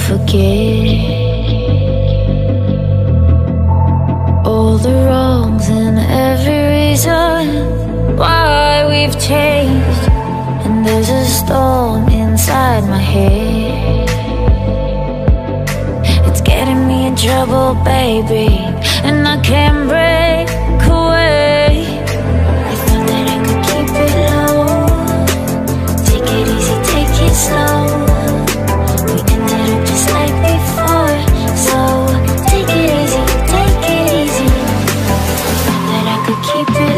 forget all the wrongs and every reason why we've changed. And there's a storm inside my head, it's getting me in trouble, baby, and I can't break away. I thought that I could keep it low, take it easy, take it slow. We ended up just like before, so take it easy, take it easy. I thought that I could keep it